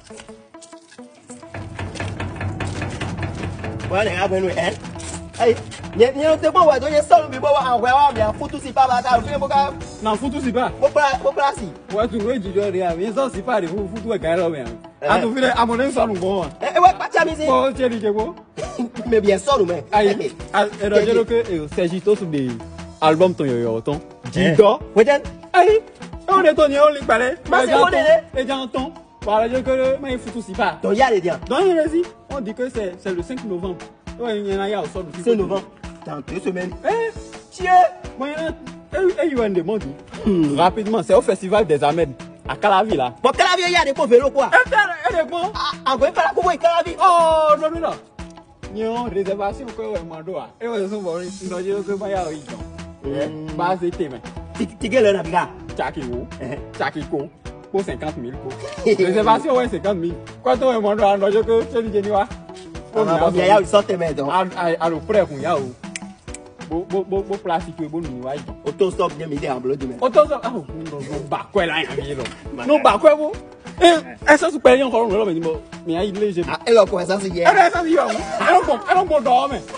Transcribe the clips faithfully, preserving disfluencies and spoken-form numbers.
Moi, les gars, ben, hein. Hey, n'y a pas ouais, donc y a seul mais bon, en vrai, on vient foutu si pas bata, on faut pas. Non, foutu si pas. Faut pas, faut pas si. Ouais, tu veux dire rien, mais ça c'est pas de vous foutu ouais quand même. Ah, tu veux à mon avis ça nous bon. Eh ouais, pas ta musique. Oh, tu es dit quoi? Mais bien sûr, mais. Aïe, et là je que Sergi to sur des albums ton yo yo ton. Dido. Ouais, dan. Aïe. On est ton yo li parler. Mais c'est bon les gens ton. Voilà, je que mais foutu si pas. Donc y a les diens. Donc il y a on dit que c'est c'est le cinq novembre. Ouais, il y en a au sort du cinq novembre. Dans deux semaines. Eh, tiens. Moi, il y a un demande. Rapidement, c'est au festival des Ahmed à Calavi là. Pour Calavi, il y a des pauvres vélos quoi. Elle est bon. En quoi, pas la coupe Calavi. Oh, non, non, non. Il y a une réservation que vous m'avez demandé. Et vous êtes bon, sinon je vais pas y aller. Bah, c'était mais. Tu gagnes le naviga. Tchakiko. Tchakiko. Pour cinquante mille. Réservation, ouais, cinquante mille. Quand on m'a demandé, je vais te dire, il y a une sorte de maison. Alors, frère, il y a Bo bo bo bo plastique bo ni wa yi. Auto stop de mi de en bleu de même. Auto stop ah no ba ko la yan mi lo. No ba ko bo. Eh esa su pe yan ko ro lo me ni mo. Mi ayi le je. Ah, e lo ko esa si ye. E esa si yo. E lo ko e lo ko do me.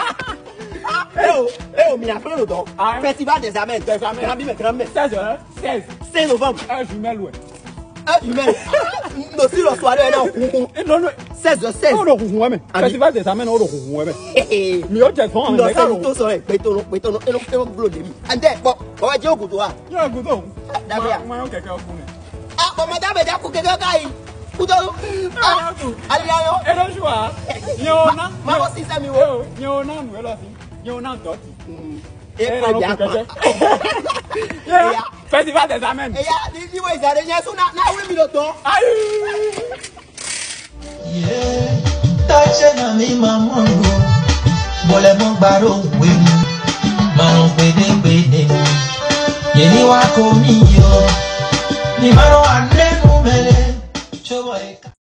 Eh oh, eh oh, mi a fait le don. Festival des Amènes. Des Amènes. Grand bien, grand bien. seize seize cinq novembre. Un jumelle ouais. Ah, humain. Nous si le soir là on non non seize seize. On le rouvre mais. Festival des Amènes on le rouvre mais. Mi o je fon. Non ça auto so e pe to pe to e lo e lo blow de mi. Ande bo, o wa je okuto a. Yo okuto. Dabia. Mo yo keke oku ni. Ah, bo madame da ku keke kai. Kuto. Ah, ali ayo. E lo joa. Yo na. Ma mo si sa mi wo. Yo na nu e lo si. Yo na doti. E pa ja. Yeah. Festival des Amènes. E ya, di di wo izare nya so na na we mi lo to. Ayi. Yeah. Tache na mi mamongo. Bole mo gbaro we mi. Maro pede pede. Ye ni wa ko mi yo. Ni maro anenu mere. Chobo eka.